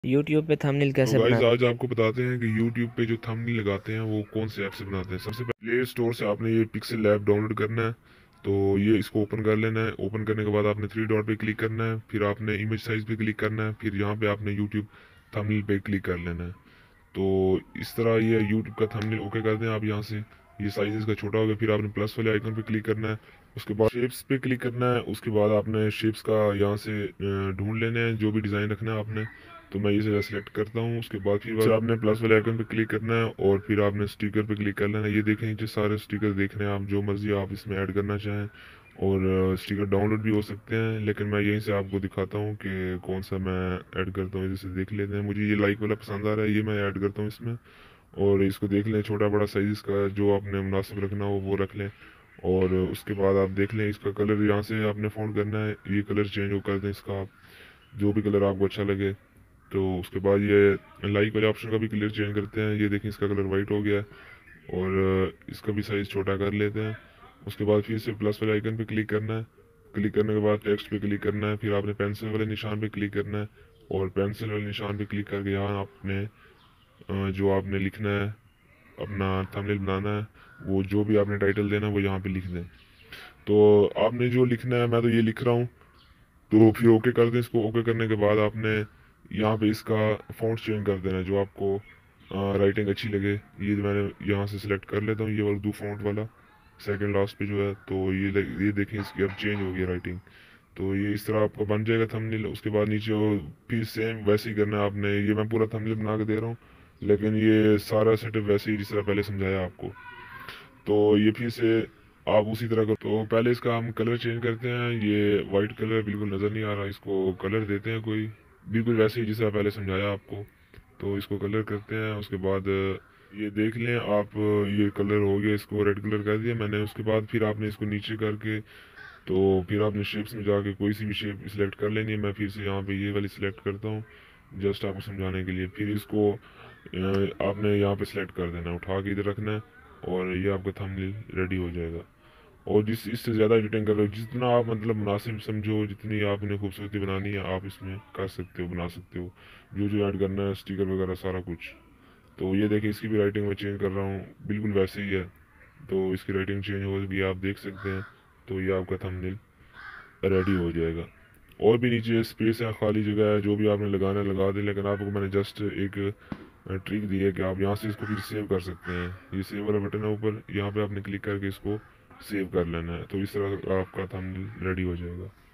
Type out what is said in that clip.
YouTube पे thumbnail तो कैसे गाइस बनाते आज आपको बताते हैं कि YouTube पे जो थंबनेल लगाते हैं वो कौन से ऐप से बनाते हैं। सबसे पहले प्ले स्टोर से आपने ये पिक्सल ऐप डाउनलोड करना है। तो ये इसको ओपन कर लेना है। ओपन करने के बाद आपने थ्री डॉट पे क्लिक करना है, फिर आपने इमेज साइज पे क्लिक करना है, फिर यहाँ पे आपने YouTube थंबनेल पे क्लिक कर लेना है। तो इस तरह ये YouTube का थंबनेल ओके कर दें आप यहाँ से। ये साइज इसका छोटा हो गया, फिर आपने प्लस वाले आइकन पे क्लिक करना है। उसके बाद शेप्स पे क्लिक करना है। उसके बाद आपने शेप्स का यहाँ से ढूंढ लेने हैं जो भी डिज़ाइन रखना है आपने। तो मैं ये सेलेक्ट करता हूँ। उसके बाद फिर आपने प्लस वाले आइकन पे क्लिक करना है और फिर आपने स्टिकर पे क्लिक कर लेना है। ये देखें नीचे सारे स्टिकर देख रहे हैं आप, जो मर्जी आप इसमें ऐड करना चाहें। और स्टिकर डाउनलोड भी हो सकते हैं, लेकिन मैं यहीं से आपको दिखाता हूँ कि कौन सा मैं ऐड करता हूँ। जैसे देख लेते हैं, मुझे ये लाइक वाला पसंद आ रहा है, ये मैं ऐड करता हूँ इसमें। और इसको देख लें, छोटा बड़ा साइज इसका जो आपने मुनासिब रखना हो वो रख लें। और उसके बाद आप देख लें इसका कलर, यहाँ से आपने फ़ॉन्ट करना है, ये कलर चेंज हो कर दें इसका आप, जो भी कलर आपको अच्छा लगे। तो उसके बाद ये लाइक वाले ऑप्शन का भी कलर चेंज करते हैं। ये देखें इसका कलर वाइट हो गया है। और इसका भी साइज़ छोटा कर लेते हैं। उसके बाद फिर से प्लस वाले आइकन पे क्लिक करना है। क्लिक करने के बाद टेक्स्ट पे क्लिक करना है, फिर आपने पेंसिल वाले निशान पे क्लिक करना है। और पेंसिल वाले निशान पे क्लिक करके यहाँ आपने जो आपने लिखना है, अपना थंबनेल बनाना है, वो जो भी आपने टाइटल देना है वो यहाँ पे लिख दें। तो आपने जो लिखना है, मैं तो ये लिख रहा हूँ। तो फिर ओके कर दें। इसको ओके करने के बाद आपने यहाँ पे इसका फॉन्ट चेंज कर देना है, जो आपको राइटिंग अच्छी लगे। ये मैंने यहाँ से सिलेक्ट कर लेता हूँ, ये उर्दू फॉन्ट वाला सेकंड लास्ट पे जो है। तो ये देखें इसकी अब चेंज हो गई राइटिंग। तो ये इस तरह आपका बन जाएगा थंबनेल। उसके बाद नीचे फिर सेम वैसे ही करना है आपने। ये मैं पूरा थंबनेल बना के दे रहा हूँ, लेकिन ये सारा सेटअप वैसे ही जिस तरह पहले समझाया आपको। तो ये फिर से आप उसी तरह को, तो पहले इसका हम कलर चेंज करते हैं। ये वाइट कलर बिल्कुल नज़र नहीं आ रहा, इसको कलर देते हैं कोई बिल्कुल वैसे ही जिस तरह पहले समझाया आपको। तो इसको कलर करते हैं। उसके बाद ये देख लें आप, ये कलर हो गया, इसको रेड कलर कर दिया मैंने। उसके बाद फिर आपने इसको नीचे करके, तो फिर आपने शेप्स में जाके कोई सी भी शेप सिलेक्ट कर लेनी है। मैं फिर से यहाँ पे ये वाली सिलेक्ट करता हूँ जस्ट आपको समझाने के लिए। फिर इसको आपने यहाँ पे सिलेक्ट कर देना, उठा के इधर रखना है, और ये आपका थंबनेल रेडी हो जाएगा। और जिस इससे ज़्यादा एडिटिंग कर रहे हो, जितना आप मतलब मुनासिब समझो, जितनी आपने खूबसूरती बनानी है आप इसमें कर सकते हो, बना सकते हो। जो जो ऐड करना है, स्टिकर वगैरह सारा कुछ। तो ये देखिए इसकी भी राइटिंग मैं चेंज कर रहा हूँ, बिल्कुल वैसे ही है। तो इसकी राइटिंग चेंज हो गई, आप देख सकते हैं। तो ये आपका थंबनेल रेडी हो जाएगा। और भी नीचे स्पेस है, खाली जगह है, जो भी आपने लगाना है लगा दें। लेकिन आपको मैंने जस्ट एक ट्रिक दी है कि आप यहाँ से इसको फिर सेव कर सकते हैं। ये सेव वाला बटन है ऊपर, यहाँ पे आपने क्लिक करके इसको सेव कर लेना है। तो इस तरह आपका थंबनेल रेडी हो जाएगा।